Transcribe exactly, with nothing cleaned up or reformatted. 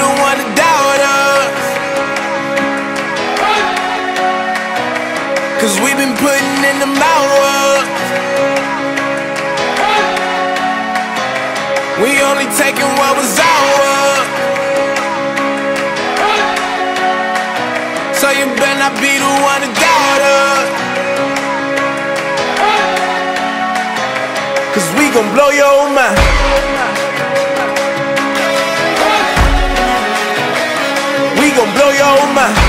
the one to doubt us, 'cause we been putting in the hours. We only taking what was ours, so you better not be the one to doubt us, 'cause we gon' blow your mind. We gon' blow your mind.